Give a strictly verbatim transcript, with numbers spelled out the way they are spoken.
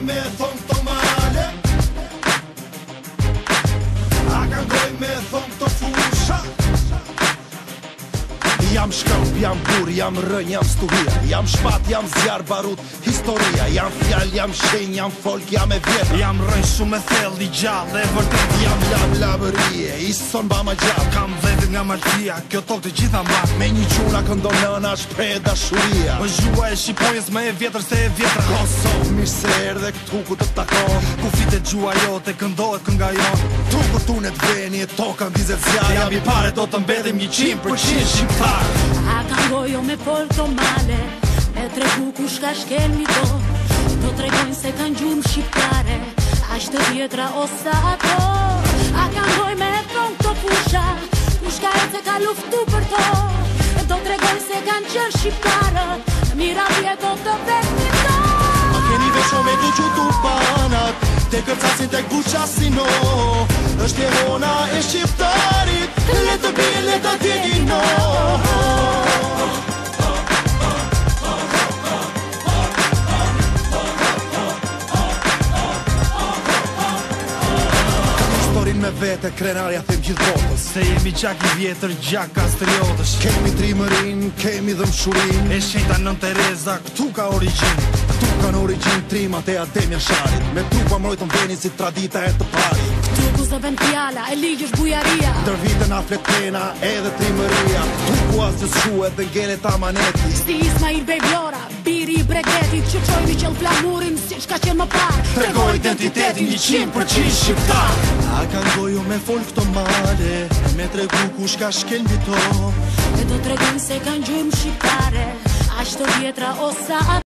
me thonë të male, a këngoj me thonë të fusha. Jam shkëmb, jam bur, jam rënj, jam stuhia, jam shpat, jam zjar, barut, historia. Jam fjall, jam shenj, jam folk, jam e vjetra. Jam rënj shumë e thell, i gjall dhe vërtet. Jam lab labërie, i son ba ma gjall. Kam vetë nga martia, kjo tokë të gjitha mba. Me një quna këndon nëna shpre dashuria. Më zhua e Shqipërisë më e vjetër se e vjetra. Kosovë, mirë se erdhe këtu ku të takon. Ku flitet gjua jote, këndohet kënga jon. Tu ku tunet veni e toka mbizet zjarë. Jam i pare, do të mbetim një qind për qind shqiptar. A kangojo me folk të male, me tregu ku shka shkelmi to. Do tregojnë se kanë gjurmë shqiptare, ashtë të vjetra ose ato. A kangoj me thong të fusha, ku shka e se ka luftu për to. Do tregojnë se kanë qërë shqiptarët, mira vjeto të vetmi to. A keni vesho me du gjutu banat, te kërcasin te kuqasino. Është e hona e shqiptarit, le të bje, le të tjegi no. Me vete krenarja them gjithë botës, se jemi gjak i vjetër, gjak kastriotësh. Kemi trimërin, kemi dhëmshurin, e shita nën Tereza, këtu ka origin. Këtu kanë origin trimat e Ademja Sharit, me trupa mrojtën veni si tradita e të parit. Këtu ku zë vend fjala, e ligjësh bujaria. Ndër vitën a fletena edhe trimëria. Këtu ku asgjës shuhet dhe ngelet amaneti. Sti Ismail Bej Vlora, biri i bregetit, që qojnë i qëll flamurin, si shka qenë më parë. Tregoj identitetin një qind për qind shqiptar. A kangoju me folk të male, me tregu ku shka shkelmi to. E do tregojnë se kanë gjurmë shqiptare, ashtë të vjetra osa